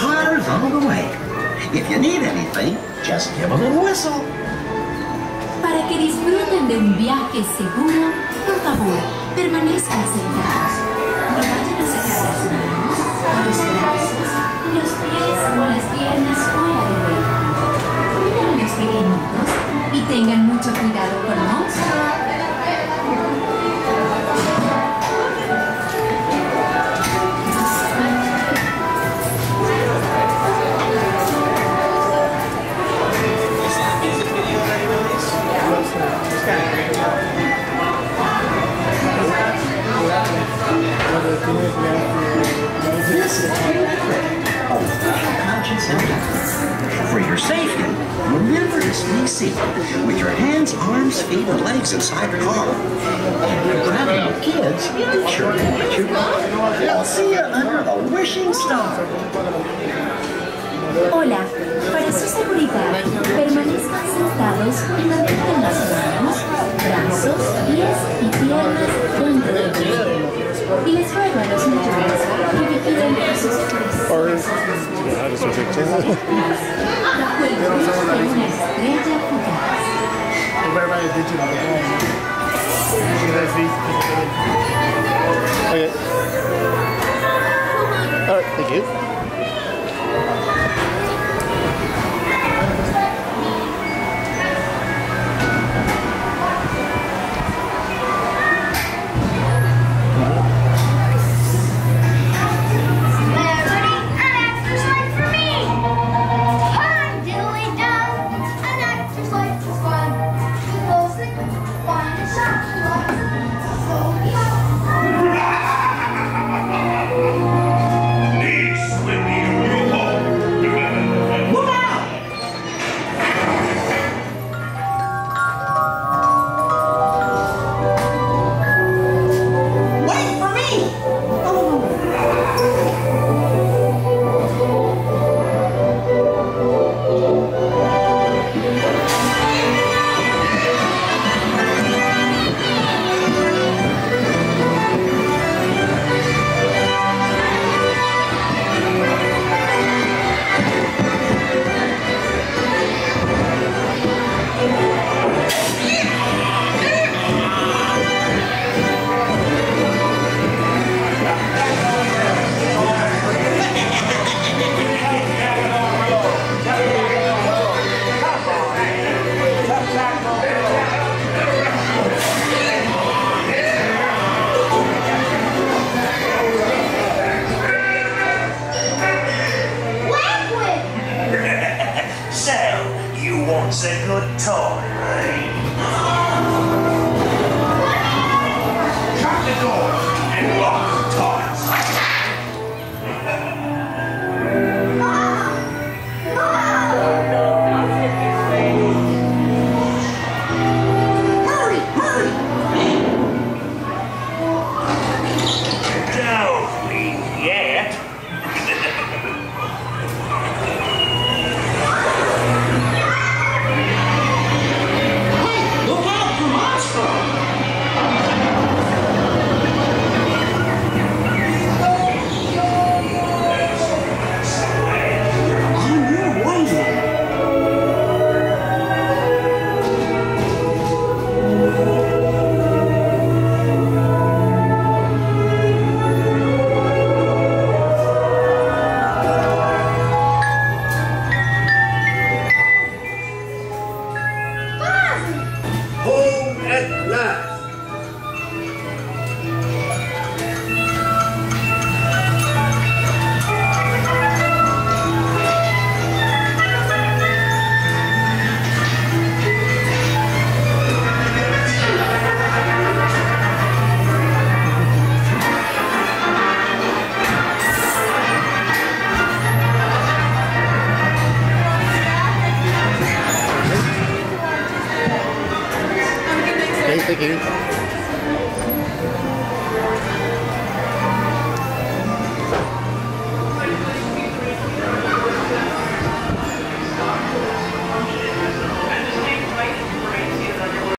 car's on the way. If you need anything, just give a little whistle. Para que disfruten de un viaje seguro, por favor, permanezcan sentados. No vayan a sacar las manos, los brazos, los pies o las piernas fuera de vuelta. Cuiden a los pequeñitos y tengan mucho cuidado con monstruos. This is conscience and for your safety, remember to stay seated with your hands, arms, feet, and legs inside the car. And if you're grabbing your kids, be sure to watch your back. I'll see you under the wishing star. Hola, para su seguridad, permanezcan sentados y mantengan las manos, brazos, pies y piernas dentro del vehículo. Y les ruego a los niños que vigilen sus pies. Bajo el brillo de una estrella fugaz. Okay. All right, thank you. It's a good toy, right? Shut the door and lock the toys. Hurry, hurry! Don't leave yet. Home at last. Okay, thank you.